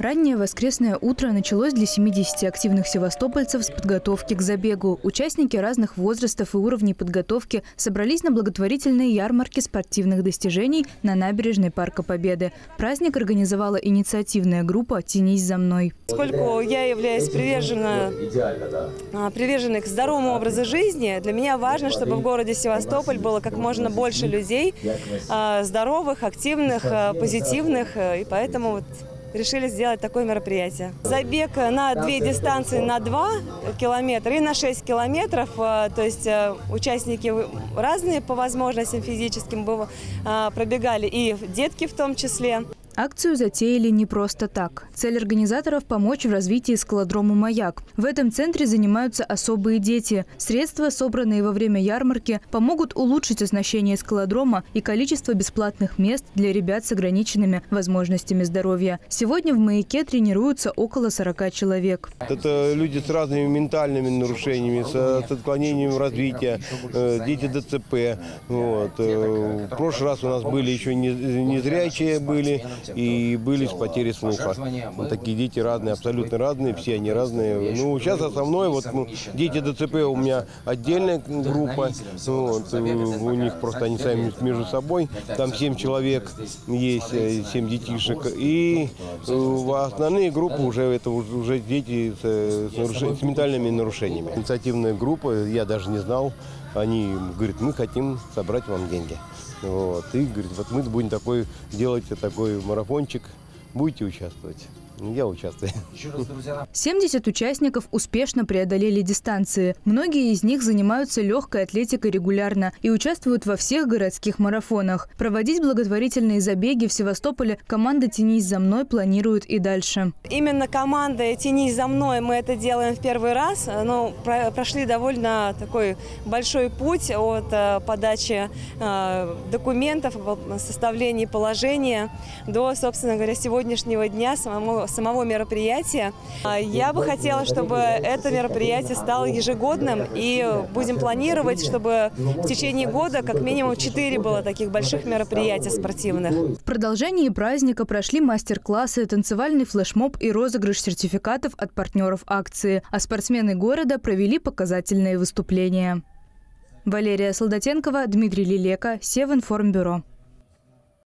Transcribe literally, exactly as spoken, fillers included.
Раннее воскресное утро началось для семидесяти активных севастопольцев с подготовки к забегу. Участники разных возрастов и уровней подготовки собрались на благотворительной ярмарке спортивных достижений на набережной Парка Победы. Праздник организовала инициативная группа «Тянись за мной». Поскольку я являюсь привержена, приверженной к здоровому образу жизни, для меня важно, чтобы в городе Севастополь было как можно больше людей, здоровых, активных, позитивных, и поэтому вот решили сделать такое мероприятие. Забег на две дистанции, на два километра и на шесть километров. То есть участники разные по возможностям физическим пробегали, и детки в том числе. Акцию затеяли не просто так. Цель организаторов – помочь в развитии скалодрома «Маяк». В этом центре занимаются особые дети. Средства, собранные во время ярмарки, помогут улучшить оснащение скалодрома и количество бесплатных мест для ребят с ограниченными возможностями здоровья. Сегодня в «Маяке» тренируются около сорока человек. Это люди с разными ментальными нарушениями, с отклонением развития, дети ДЦП. Вот. В прошлый раз у нас были еще незрячие были. И были с потерей слуха. Вот такие дети разные, абсолютно разные, все они разные. Ну, сейчас основное, вот ну, дети ДЦП у меня отдельная группа, вот, у них просто они сами между собой, там семь человек есть, семь детишек. И основные группы уже это уже дети с, с, нарушениями, с ментальными нарушениями. Инициативная группа, я даже не знал, они говорят, мы хотим собрать вам деньги. Вот. И говорит, вот мы будем такой делать такой марафончик, будете участвовать. Я участвую. семьдесят участников успешно преодолели дистанции. Многие из них занимаются легкой атлетикой регулярно и участвуют во всех городских марафонах. Проводить благотворительные забеги в Севастополе команда «Тянись за мной» планирует и дальше. Именно команда «Тянись за мной» мы это делаем в первый раз. Но прошли довольно такой большой путь от подачи документов, составления положения до, собственно говоря, сегодняшнего дня самого самого мероприятия. Я бы хотела, чтобы это мероприятие стало ежегодным, и будем планировать, чтобы в течение года как минимум четыре было таких больших мероприятия спортивных. В продолжении праздника прошли мастер-классы, танцевальный флешмоб и розыгрыш сертификатов от партнеров акции, а спортсмены города провели показательные выступления. Валерия Солдатенкова, Дмитрий Лилека, Севинформбюро.